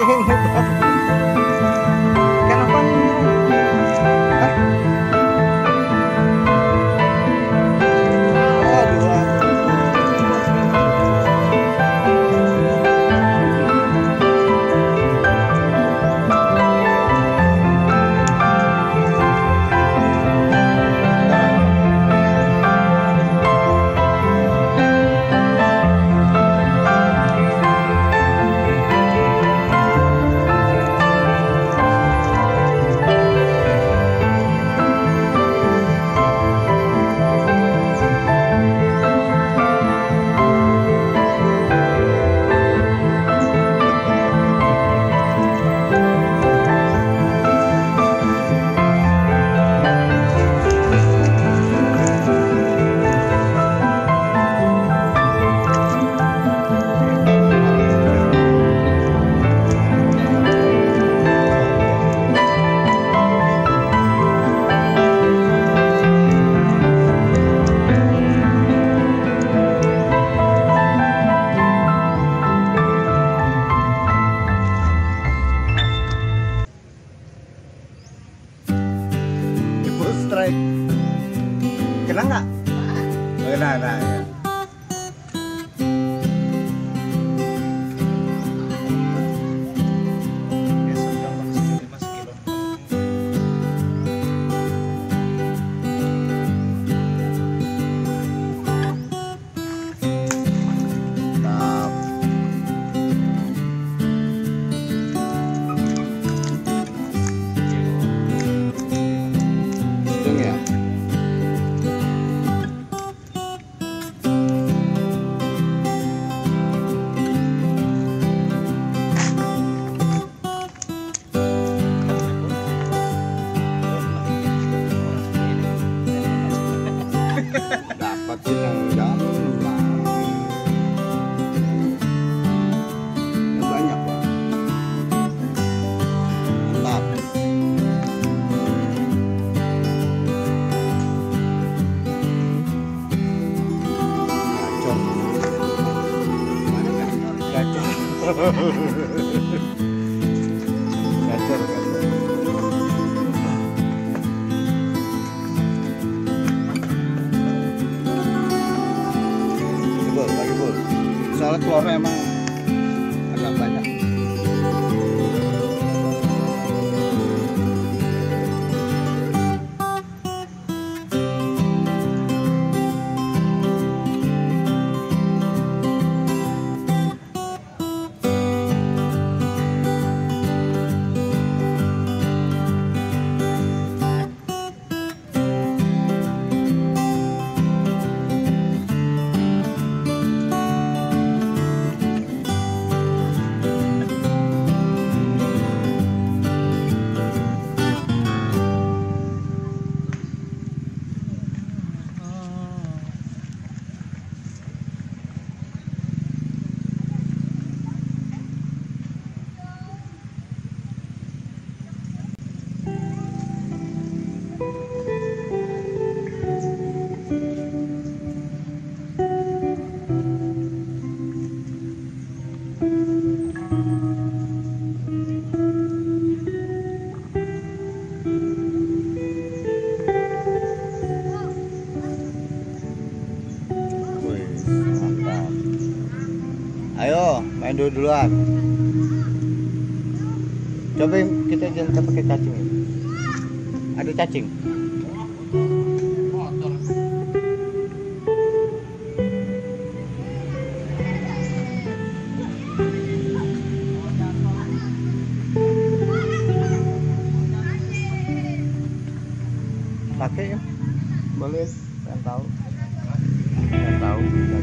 Kenapa nih? Hah? Aduh, strike. Kena nggak? Kena, ya. Dapatin yang dalam lah. Banyak Pak. Mantap. Gacor. Mana gacor? Gacor. Soalnya telurnya emang agak banyak. Ayo main duluan. Coba kita jangan pakai cacing. Ada cacing. Pakai ya, boleh. Yang tahu. Yang tahu.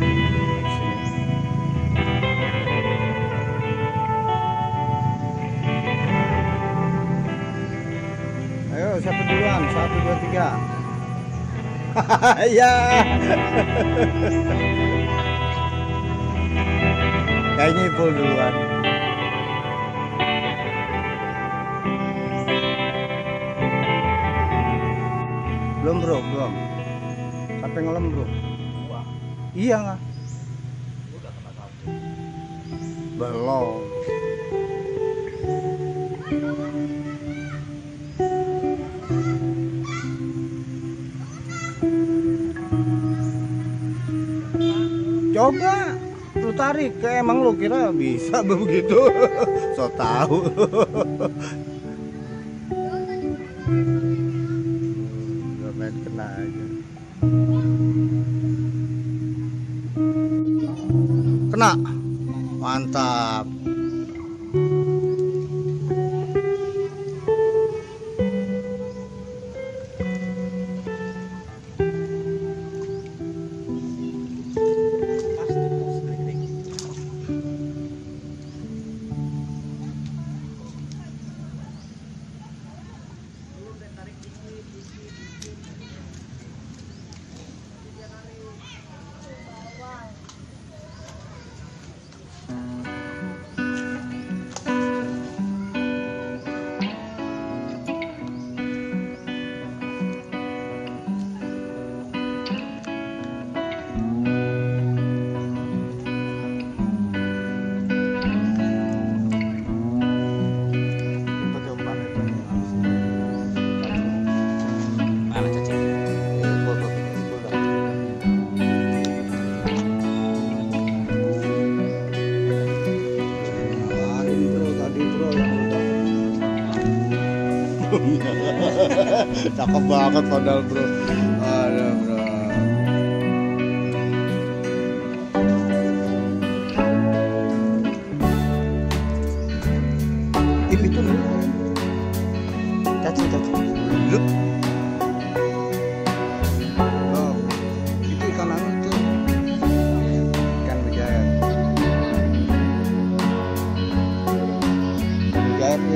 Ayo siapa duluan? 1, 2, 3. Ya. Kayaknya full duluan. Belum bro, belum. Sampai ngelem bro. Iya nggak? Belum. Coba lu tarik, emang lu kira bisa begitu? So tahu. Gak main kena aja. Kena, mantap. Mana cacing? Cakep banget padahal bro. Ada bro. Tim itu cacing. Look. Oh, itu ikan anu tuh. Ikan mujair. Mujair ya.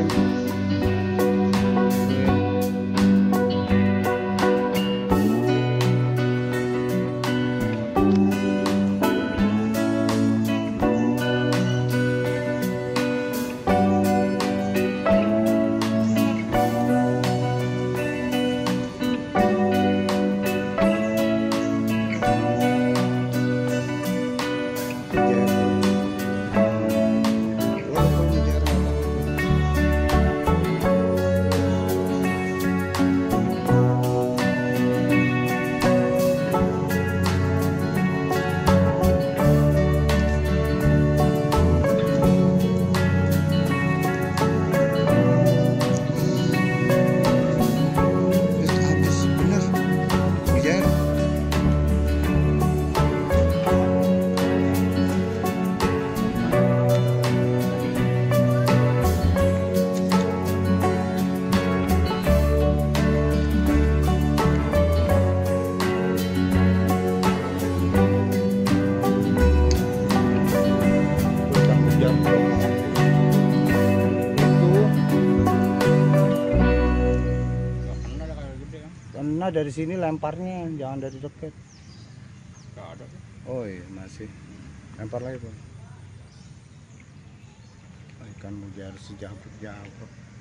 Karena dari sini lemparnya, jangan dari dekat. Gak ada. Oh iya masih. Lempar lagi bang. Ikan mujair sejabut-jabut.